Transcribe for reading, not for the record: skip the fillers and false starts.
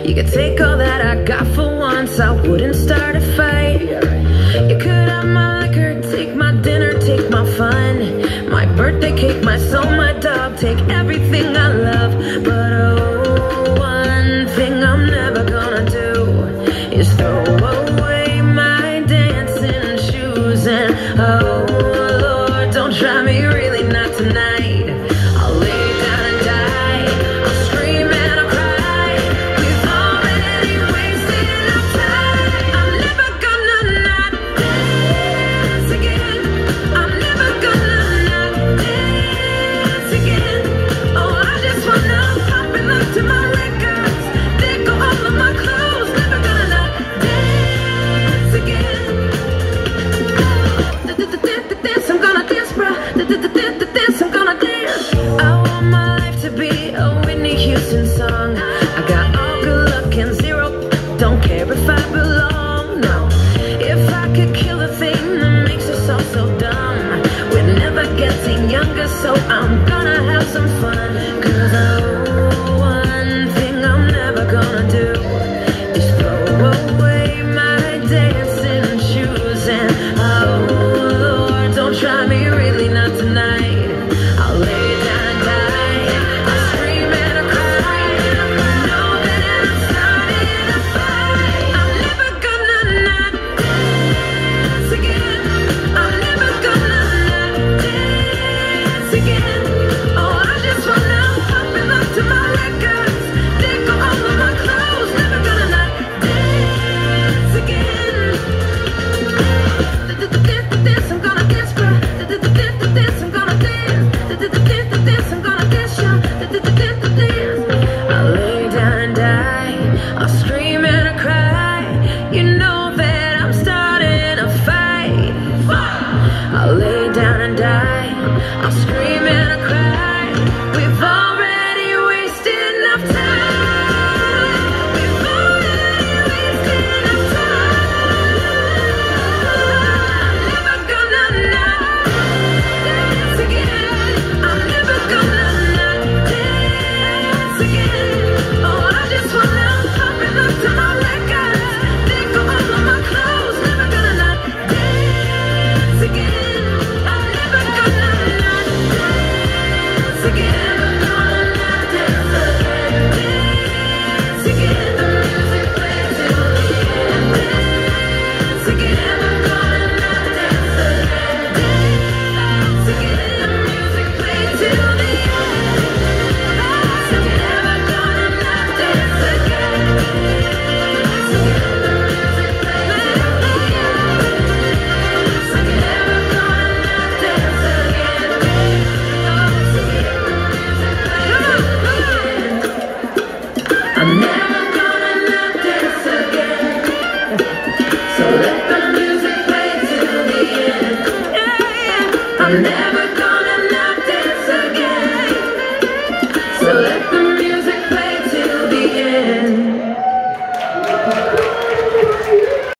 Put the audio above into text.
You could take all that I got for once, I wouldn't start a fight. You could have my liquor, take my dinner, take my fun, my birthday cake, my soul, my dog, take everything I love. But oh, one thing I'm never gonna do is throw away my dancing shoes. And oh Lord, don't try me, really not tonight. I'll lay down and die, I'll scream and I'll cry. We've already wasted enough time. I'm never gonna not dance again. I'm never gonna not dance again. Oh, I just wanna pop and look to my records, then go all of my clothes. Never gonna not dance again. Dance, I'm gonna dance, bruh. Dance, I'm gonna dance. I want my life to be a Whitney Houston song. I got all good luck and zero, don't care if I belong, no. If I could kill the thing that makes us all so dumb, we're never getting younger, so I'm gonna have some fun. Cause oh, one thing I'm never gonna do is throw away my dancing shoes. And oh Lord, don't try me, really not tonight. I'll lay down and die, I'll scream and I'll cry. I know that I'm starting a fight. I'm never gonna not dance again. I'm never gonna not dance again. Oh, I just wanna pop and look to my records, then go all of my clothes. Never gonna not dance again. Dance, I'm gonna dance, bruh. Dance, I'm gonna dance. Dance, I'm gonna dance, y'all. Dance. I'll lay down and die, I'll scream and I'll cry. You know that I'm starting a fight. I'll lay down and die, I'll scream and I'll cry. We've already wasted enough time. We've already wasted enough time. I'm never gonna not dance again. I'm never gonna not dance again. Oh, I just wanna pop and look to my records, then go all of my clothes. Never gonna not dance again. I'm never gonna not dance again. Gonna not dance again. Dance again. The music plays till the end. Dance again. I'm gonna not dance again. Dance again. The music plays till the end. I'm never gonna not dance again. Dance again. The music plays till the end. I'm never gonna not dance again. Dance again. I'm never gonna not dance again. So let the music play till the end. Yeah, yeah. I'm never